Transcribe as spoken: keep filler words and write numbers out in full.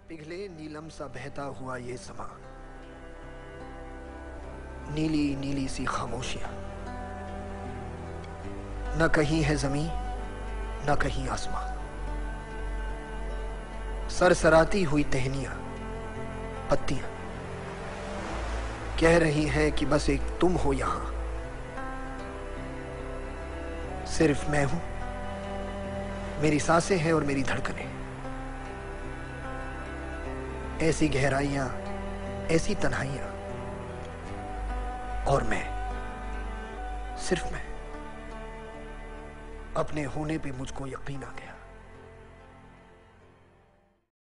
पिघले नीलम सा बहता हुआ ये समा, नीली नीली सी खामोशियां, न कहीं है जमीन न कहीं आसमां, सरसराती हुई टहनियां पत्तियां कह रही हैं कि बस एक तुम हो यहां, सिर्फ मैं हूं, मेरी सांसें हैं और मेरी धड़कनें, ऐसी गहराइयां, ऐसी तन्हाइयां, और मैं, सिर्फ मैं। अपने होने पे मुझको यकीन आ गया।